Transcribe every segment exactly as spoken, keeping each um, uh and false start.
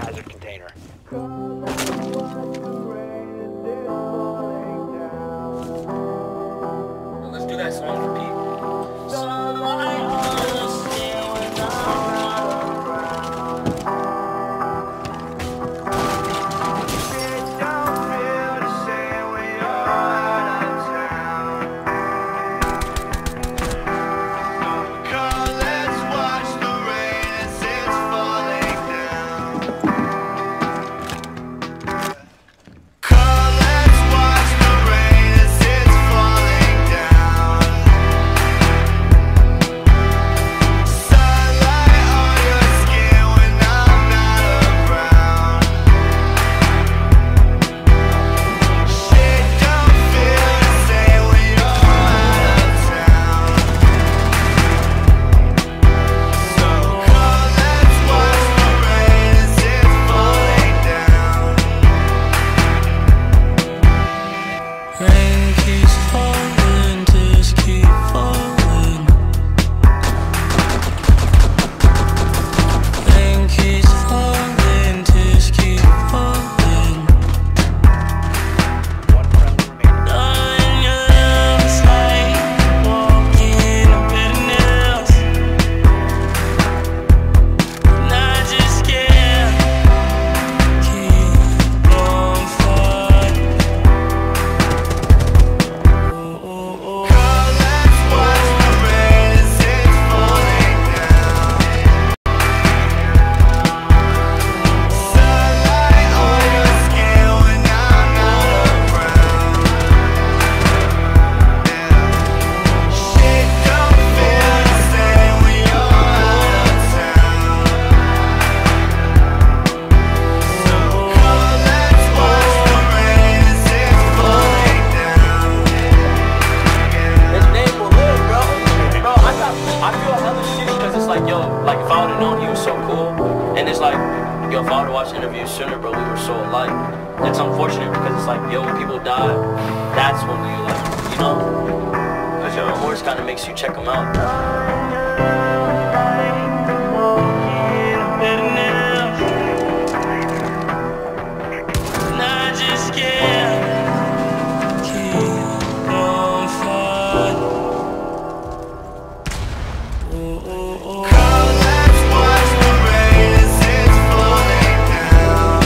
biohazard container. Let's do that song for Pete. Sunlight on the skin when I'm not around. It don't feel the same when you're out of town. Come, let's watch the rain as it's falling down. Come, let's watch the rain as it's falling down. Sunlight on your skin when I'm not around. Shit don't feel the same when you're out of town. So come, let's watch the rain as it's falling down. Rain keeps falling, tears keep falling. Rain keeps falling, tears keep falling. One friendly remaining. Darling, your love's like walking on bitterness. And I just can't keep on fighting. Oh, oh, oh. Come, let's watch the rain as it's falling down. Sunlight on your skin when I'm not around. Shit don't feel the same when you're out of town. So come, let's watch the rain as it's falling down. His name will live, bro. Bro, I got, I feel hella shitty because it's like, yo, like if I would've known he was so cool, and it's like, yo, if I would've watched interviews sooner, bro, we were so alike. It's unfortunate because it's like, yo, when people die, that's when we like, you know, because your remorse kind of makes you check them out. And I just can't keep on fighting. Oh, oh, oh. Come, let's watch the rain as it's falling down.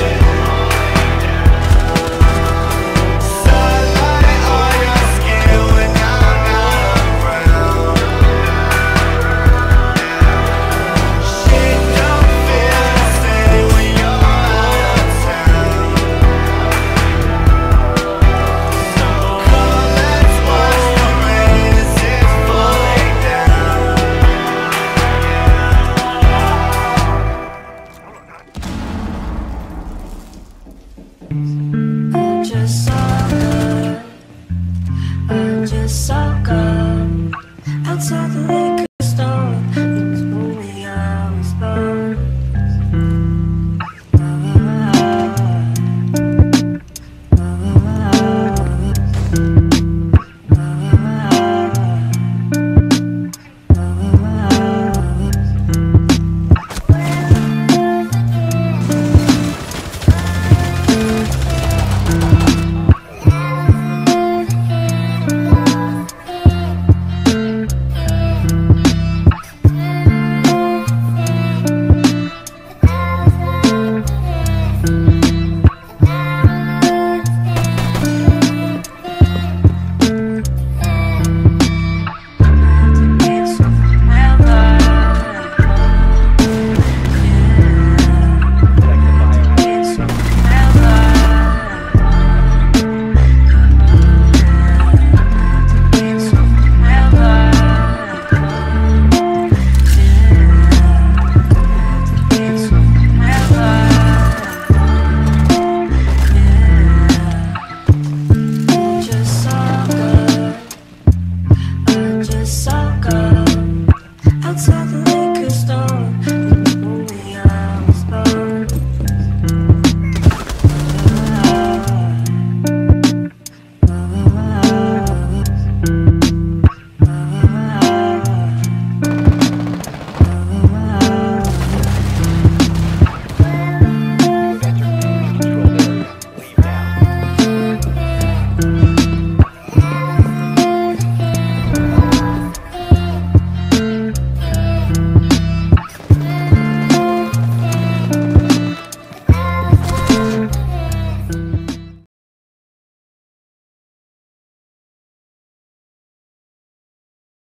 Sunlight on your skin when I'm not around. Shit don't feel the same when you're out of town. So come, let's watch the rain as it's falling down. Thank you.